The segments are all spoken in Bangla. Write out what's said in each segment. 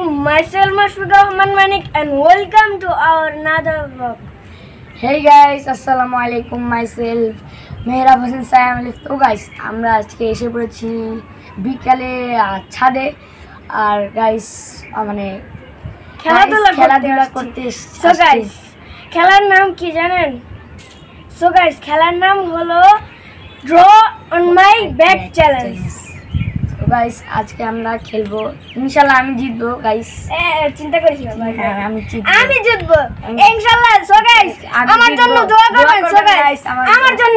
myself Mushfiqur Rahman Manik and welcome to our another vlog. Hey guys, assalamu alaikum. Myself Mehrab Hossain Sayam লিফ। তো গাইস আমরা আজকে এসে পড়েছি বিকালে ছাদে, আর গাইস মানে খেলাধুলা করতে। সো গাইস খেলার নাম কি জানেন? সো গাইস খেলার নাম হলো draw on my back challenge. তো গাইস আজকে আমরা খেলবো, ইনশাআল্লাহ আমি জিতবো গাইস। চিন্তা করিস না ভাই, আমি জিতবো ইনশাআল্লাহ। সো গাইস আমার জন্য দোয়া করবেন। সো গাইস আমার জন্য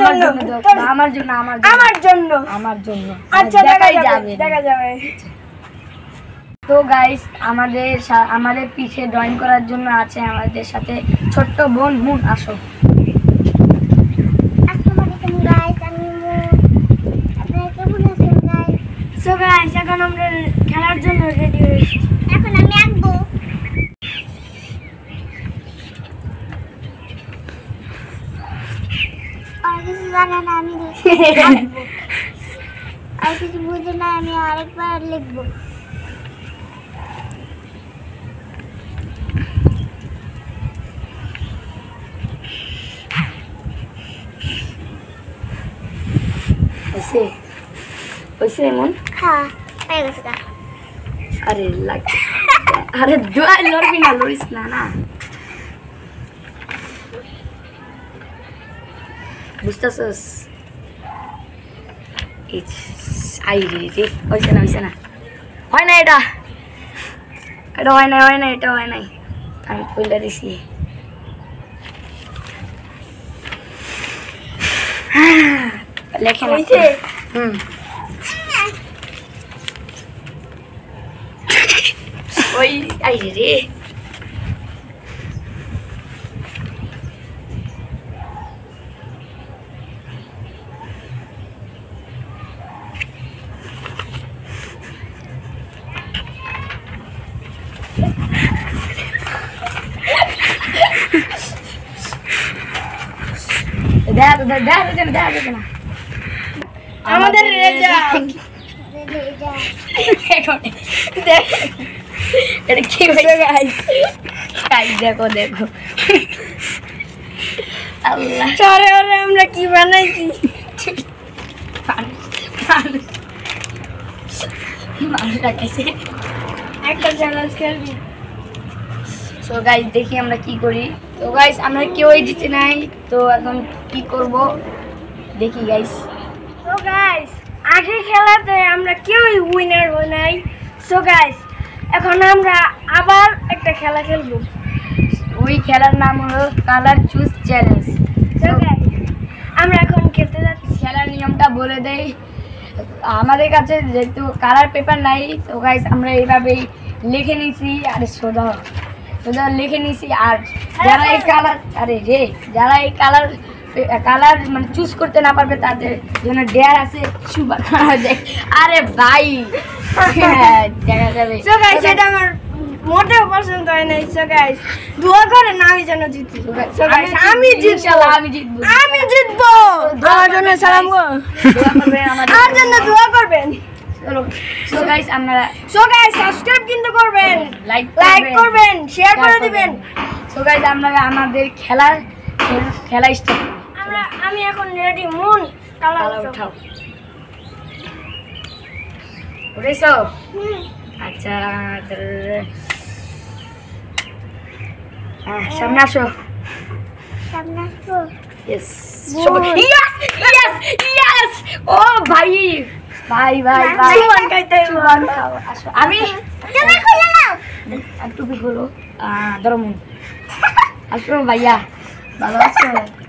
আচ্ছা দেখা যাবে। তো গাইস আমাদের পিঠে ড্রয়িং করার জন্য আছে আমাদের সাথে ছোট্ট বোন মুন। আসো। সো গাইস এখন আমরা খেলার জন্য রেডি হয়েছি। এখন আমি আঁকবো। আর কিছু জানা না, আমি আর কিছু বুঝে না, আমি আরেকবার লিখবো। ওইসে এমন। হ্যাঁ হয়ে গেছে। আরে দোয়াই লড়বি না, লড়িস না না, বুঝতেছস? হয়েছে না হয় না, এটা হয় না, এটা হয় নাই। আমি কইলা দিছি। লেখে হয়েছে। ওই আইরে রে, আমাদের রেজাল্ট এটা কি হয়েছে গাইস? দেখো আল্লাহ, চরে আমরা কি বানাইছি। একটা চ্যালেঞ্জ খেলবি। সো গাইস দেখি আমরা কি করি। তো গাইস আমরা কেউই জিতে নাই, তো এখন কি করব দেখি গাইস। সো গাইস আগে খেলাতে আমরা কেউই উইনার হই নাই। সো গাইস এখন আমরা আবার একটা খেলা খেলবো। ওই খেলার নাম হলো colour choose challenge. So guys আমরা এখন খেলতে যাচ্ছি। খেলার নিয়মটা বলে দেই। আমাদের কাছে যেহেতু কালার পেপার নাই, তো গাইস আমরা এইভাবেই লিখে নিছি। আরে সোজা লিখে নিছি। আর যারা এই কালার মানে চুজ করতে না পারবে তাদের জন্য ডেয়ার আছে। আরে ভাই দেখা যাবে। সো গাইস এটা আমার মোটেও পছন্দ হয় না। সো গাইস দোয়া করেন আমি যেন জিতি। সো গাইস আমি জিতবো। আমার জন্য সালাম গো, আমার জন্য দোয়া করবেন। সো গাইস সাবস্ক্রাইব কিন্তু করবেন, লাইক করবেন, শেয়ার করে দিবেন। সো গাইস আমরা আমাদের খেলা স্টার্ট। আমি এখন রেডি। মুন কালার উঠাও। উঠেছো? আচ্ছা সামনে আসো। Yes. ও ভাই চুবান খাও। আসো। আমি টুপি খোলো। ধরো মন। আসো ভাইয়া, ভালো আছো?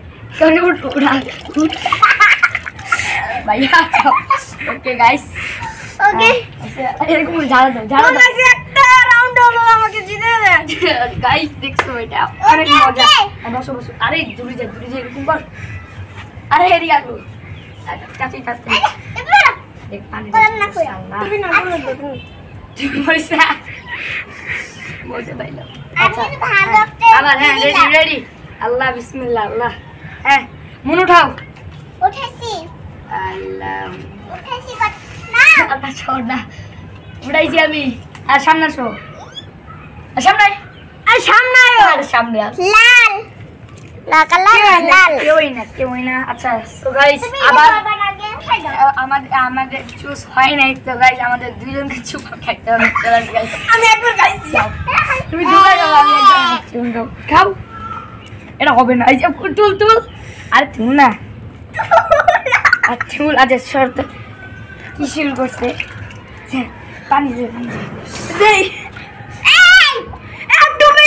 ভাইয়া ওকে গাইস, ওকে এরকম ঝাড়া দাও। একটা রাউন্ড হলো আমাকে জিতে দেন। গাইস দেখছো এটা অনেক মজা। বসো। আরে দূরে যা এরকম কর। আরে হেরি আগলো কাছে দেখ পানি না কই তুমি না বলো দেখো তুমি বলছা বলতে পাইলাম। আচ্ছা আমি ভালো একটা আবার হ্যাঁ রেডি। আল্লাহ বিসমিল্লাহ। আল্লাহ হ্যাঁ মন উঠাও। উঠেছি আল্লাহ উঠেছি না আল্লাহ ছোড় না উঠাইছি আমি। আর সামনে আসো সামনে সামনে সামনে আস লাল লাল কালার লাল কেউই না আচ্ছা তো গাইস আবার আমাদের চুজ হয় নাই তো গাইস আমাদের দুইজনকে চুপ খাইতে হবে গাইস আমি একবার খাইছি তুমি দুবার খাও আমি একবার খাও এটা হবে না এই যে তুল আরে তুল না আর তুল আজ শর্ত কি শুরু করছে পানি দে দেই এই তুমি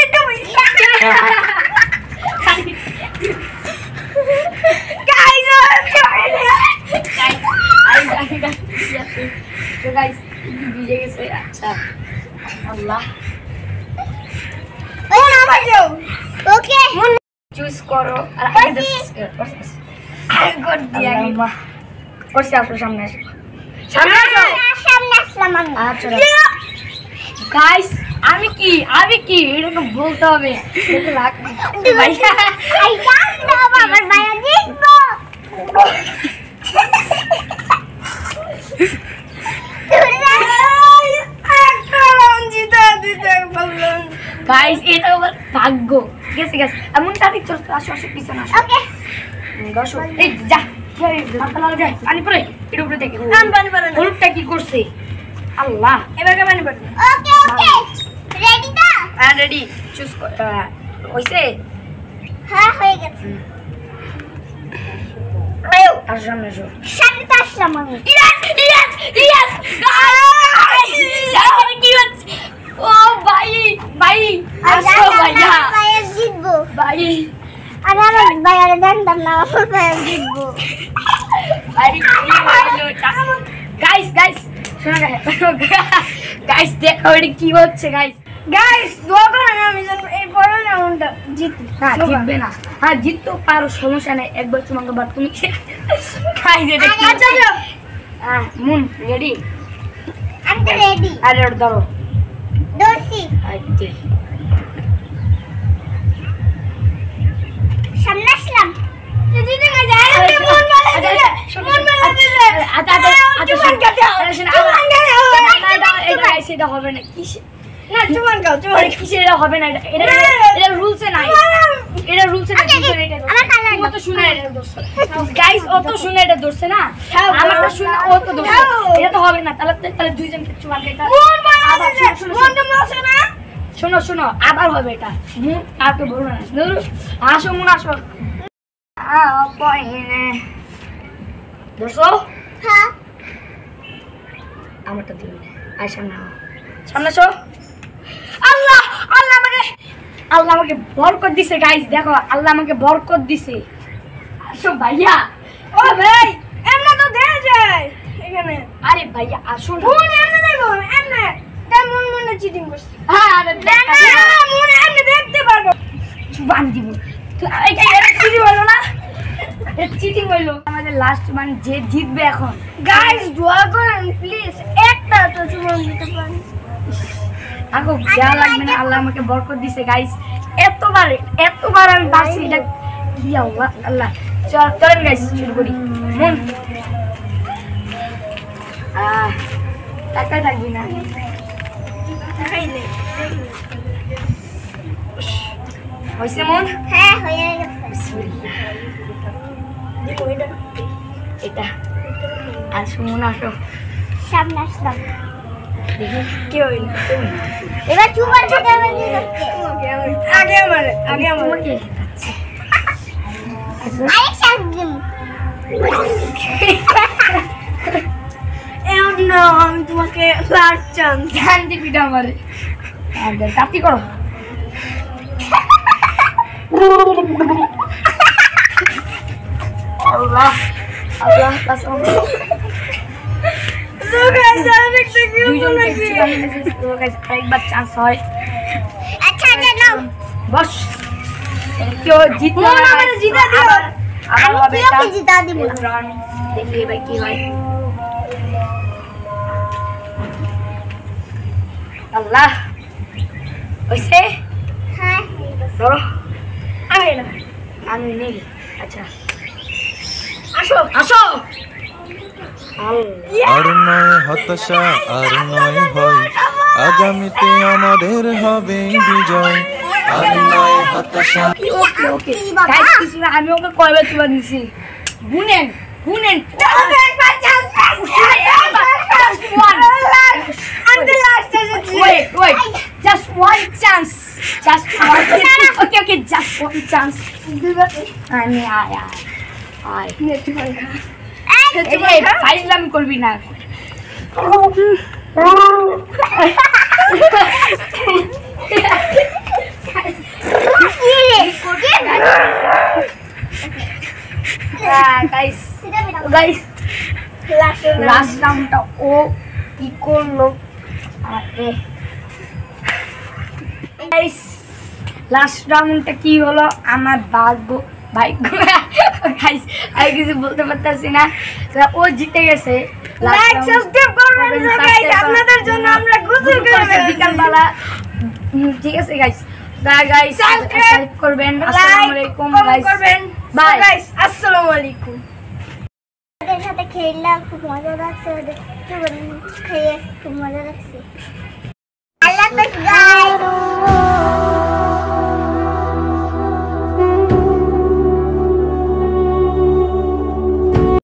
গাইস ভিজে গেছে আচ্ছা আল্লাহ ওকে চুজ করো আর আগে করছি আসো সামনে আসো সামনে আসলাম আমি আচ্ছা গাইস আমি কি এটা তো বলতে হবে এটা লাগবে ভাইয়া আই জানো বাবার ভাইয়া জিতবো গাইস এটা আমার ভাগ্য গেছে এমন তারিখ চলতে আসো পিছনে আসো ওকে দশো এই যা মাথা লাগা যায় পানি পড়ে এর উপরে দেখি পানি পড়ে না। হলুদটা কি করছে আল্লাহ এবার পানি পড়ে ওকে রেডি তো হ্যাঁ রেডি চুজ হইছে হ্যাঁ হয়ে গেছে আসো সামনে আসো সামনে তো আসলাম আমি Yes! কি হচ্ছে ও ভাই আসো ভাইয়া ভাইয়া জিতবো ভাই আর আমার ভাইয়ার জানতাম না আমার ভাইয়া জিতবো গাইস শোনো গাইস দেখো এটা কি হচ্ছে গাইস দোয়া করেন আমি যেন এই বড় রাউন্ডটা জিতি না জিতবে না হ্যাঁ জিততে পারো সমস্যা নেই একবার তোমাকে বাদ তুমি গাইস এটা কি আচ্ছা হ্যাঁ মুন রেডি আমি তো রেডি আরে ওটা ধরো দোষী আচ্ছা সামনে আসলাম জিতে গেছে আরে মন ভালো দিলে মন ভালো দিলে এটা হবে না কি না চুমান গাও কিসের এটা হবে না এটা রুলসে নাই এটা রুলসে নাই আমার কালার অত শুনে এটা ধরছে গাইস অত শুনে এটা ধরছে না আমারটা শুনে অত ধরছে এটা তো হবে না তাহলে দুইজন কিছু বাদ দেয় মন ভালো দিলে মন তো মাসে না শোনো আবার হবে এটা মুন কাকে বলবো না আসো মুন আসো পয়নে ধরছো হ্যাঁ আমারটা দিবি আয় সামনে আসো আল্লাহ আমাকে বরকত দিছে গাইস দেখো আল্লাহ আমাকে বরকত দিছে আসো ভাইয়া ও ভাই এমনে তো দেয়া যায় এখানে আরে ভাইয়া আসো না মন এমনে দেখো এমনে তাই মনে চিটিং করছে আরে মনে এমনে দেখতে পারবো বান দিব তো এটা চিটিং হলো না এটা চিটিং হলো আমাদের লাস্ট মান যে জিতবে এখন গাইস দোয়া করেন প্লিজ একটা তো চুমন দিতে পারেন আগো দেয়া লাগবে না আল্লাহ আমাকে বরকত দিছে গাইস এতবার আমি পারছি এটা কি আল্লাহ চলেন গাইস শুরু করি মন টাকা থাকবি না খাইলে হয়েছে মন হ্যাঁ হয়ে গেছে দেখো এটা এটা আসো মন আসো সামনে আসলাম দেখি কি হইল এবার চুপার খেতে হবে আগে আমার তোমাকে আরেক চান্স দিন না আমি তোমাকে লাস্ট চান্স ধ্যান দিবি না আমারে তাপ্তি করো আল্লাহ তো গাইস আরেকটা কি একবার চান্স হয় আচ্ছা নাও বস কেউ জিতলো মন আমারে জিতা দিও আবার হবে আমি কি জিতা দিব দেখি এবার কি হয় আল্লাহ হইছে হ্যাঁ ধরো আগে না আমি নেই আচ্ছা আসো আর নয় হতাশা আর নয় ভয় আগামীতে আমাদের হবে বিজয় আর নয় হতাশা। ওকে ওকে গাইস কিছু না আমি ওকে কয়বার তুলে দিছি গুনেন গুনেন wait wait just one chance okay okay just one chance আমি আয় এই ফাইজলামি করবি না guys guys last roundটা ও কি করলো guys last roundটা কি হলো আমার ভাগ্য guys আমি কিছু বলতে পারতাছি না ও জিতে গেছে লাইক সাবস্ক্রাইব করবেন গাইস আপনাদের জন্য আমরা গোসল করে বিকালবেলা ঠিক আছে গাইস গাইস সাবস্ক্রাইব করবেন আসসালামু আলাইকুম গাইস বাই গাইস আসসালামু আলাইকুম ওদের সাথে খেললাম খুব মজা লাগছে ওদের খেয়ে খুব মজা লাগছে